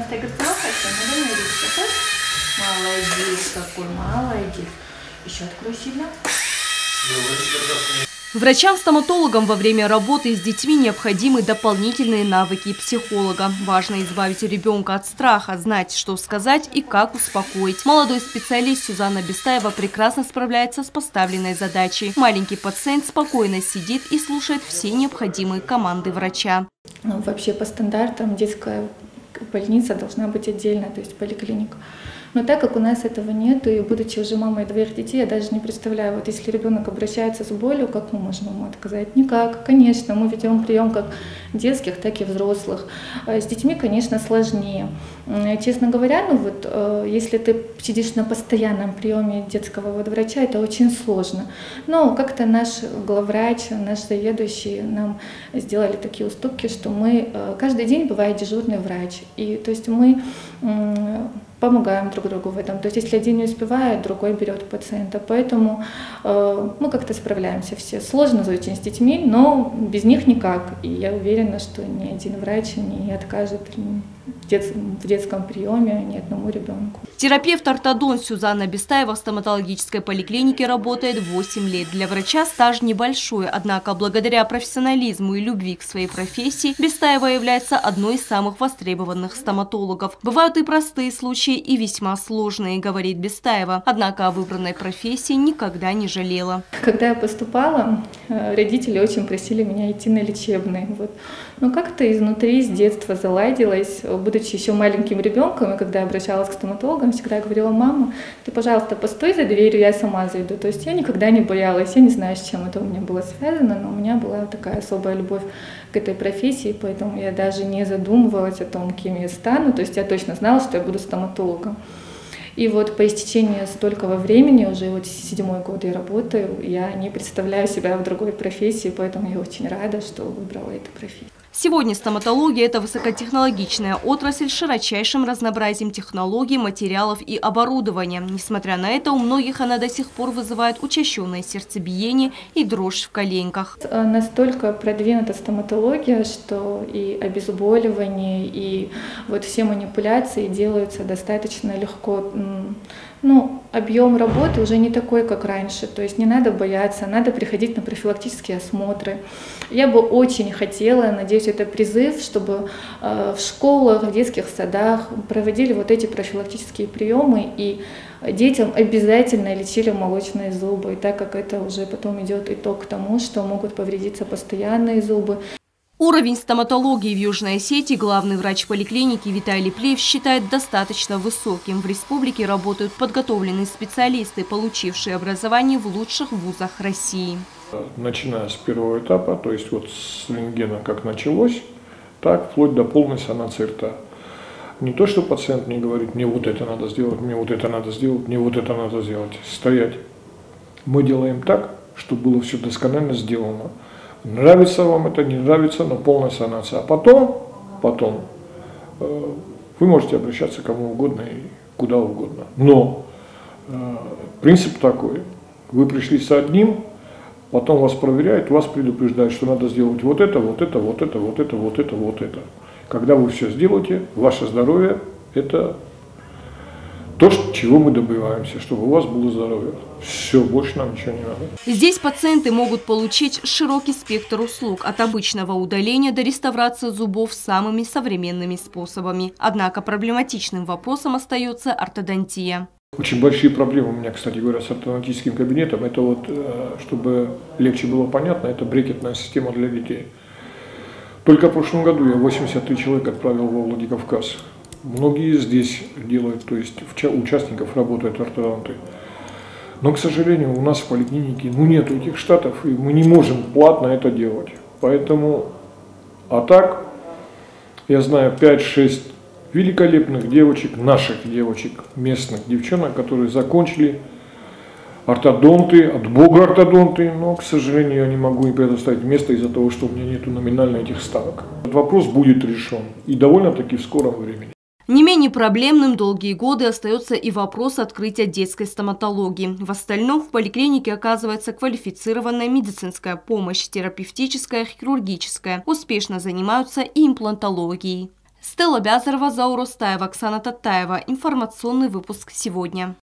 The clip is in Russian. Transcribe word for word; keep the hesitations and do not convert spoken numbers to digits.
ты горцевал хотел? Надо мной речь. Молодец, какой молодец. Еще открой сильно. Врачам-стоматологам во время работы с детьми необходимы дополнительные навыки психолога. Важно избавить ребенка от страха, знать, что сказать и как успокоить. Молодой специалист Сюзанна Бестаева прекрасно справляется с поставленной задачей. Маленький пациент спокойно сидит и слушает все необходимые команды врача. Ну, вообще по стандартам детская больница должна быть отдельно, то есть поликлиника. Но так как у нас этого нет, и будучи уже мамой двоих детей, я даже не представляю, вот если ребенок обращается с болью, как мы можем ему отказать? Никак. Конечно, мы ведем прием как детских, так и взрослых. С детьми, конечно, сложнее. Честно говоря, ну вот, если ты сидишь на постоянном приеме детского вот врача, это очень сложно. Но как-то наш главврач, наш заведующий нам сделали такие уступки, что мы каждый день бывает дежурный врач. И то есть мы помогаем друг другу в этом. То есть если один не успевает, другой берет пациента. Поэтому э, мы как-то справляемся все. Сложно очень с детьми, но без них никак. И я уверена, что ни один врач не откажет в, дет, в детском приеме ни одному ребенку. Терапевт-ортодонт Сюзанна Бестаева в стоматологической поликлинике работает восемь лет. Для врача стаж небольшой, однако благодаря профессионализму и любви к своей профессии Бестаева является одной из самых востребованных стоматологов. Бывают и простые случаи, и весьма сложные, говорит Бестаева. Однако о выбранной профессии никогда не жалела. Когда я поступала, родители очень просили меня идти на лечебный. Вот. Но как-то изнутри с детства заладилось, будучи еще маленьким ребенком, и когда я обращалась к стоматологам, всегда говорила: мама, ты, пожалуйста, постой за дверью, я сама зайду. То есть я никогда не боялась, я не знаю, с чем это у меня было связано, но у меня была такая особая любовь к этой профессии, поэтому я даже не задумывалась о том, кем я стану. То есть я точно знала, что я буду стоматологом. И вот по истечении столького времени, уже вот седьмой год я работаю, я не представляю себя в другой профессии, поэтому я очень рада, что выбрала эту профессию. Сегодня стоматология – это высокотехнологичная отрасль с широчайшим разнообразием технологий, материалов и оборудования. Несмотря на это, у многих она до сих пор вызывает учащенное сердцебиение и дрожь в коленках. Настолько продвинута стоматология, что и обезболивание, и вот все манипуляции делаются достаточно легко. Ну, объем работы уже не такой, как раньше, то есть не надо бояться, надо приходить на профилактические осмотры. Я бы очень хотела, надеюсь, это призыв, чтобы э, в школах, в детских садах проводили вот эти профилактические приемы, и детям обязательно лечили молочные зубы, так как это уже потом идет итог к тому, что могут повредиться постоянные зубы. Уровень стоматологии в Южной Осетии главный врач поликлиники Виталий Плеев считает достаточно высоким. В республике работают подготовленные специалисты, получившие образование в лучших вузах России. Начиная с первого этапа, то есть вот с рентгена как началось, так вплоть до полной санации рта. Не то, что пациент не говорит: мне вот это надо сделать, мне вот это надо сделать, мне вот это надо сделать. Стоять. Мы делаем так, чтобы было все досконально сделано. Нравится вам это, не нравится, но полная санация. А потом, потом э, вы можете обращаться к кому угодно и куда угодно. Но э, принцип такой: вы пришли с одним, потом вас проверяют, вас предупреждают, что надо сделать вот это, вот это, вот это, вот это, вот это, вот это. Когда вы все сделаете, ваше здоровье – это то, чего мы добиваемся, чтобы у вас было здоровье. Все, больше нам ничего не надо. Здесь пациенты могут получить широкий спектр услуг, от обычного удаления до реставрации зубов самыми современными способами. Однако проблематичным вопросом остается ортодонтия. Очень большие проблемы у меня, кстати говоря, с ортодонтическим кабинетом. Это вот, чтобы легче было понятно, это брекетная система для детей. Только в прошлом году я восемьдесят три человека отправил во Владикавказ. Многие здесь делают, то есть у участников работают ортодонты. Но, к сожалению, у нас в поликлинике ну, нет этих штатов, и мы не можем платно это делать. Поэтому, а так, я знаю пять-шесть великолепных девочек, наших девочек, местных девчонок, которые закончили ортодонты, от бога ортодонты, но, к сожалению, я не могу им предоставить место из-за того, что у меня нет номинально этих ставок. Этот вопрос будет решен, и довольно-таки в скором времени. Не менее проблемным долгие годы остается и вопрос открытия детской стоматологии. В остальном в поликлинике оказывается квалифицированная медицинская помощь, терапевтическая, хирургическая. Успешно занимаются и имплантологией. Стелла Бязарова, Заур Устаева, Оксана Татаева. Информационный выпуск сегодня.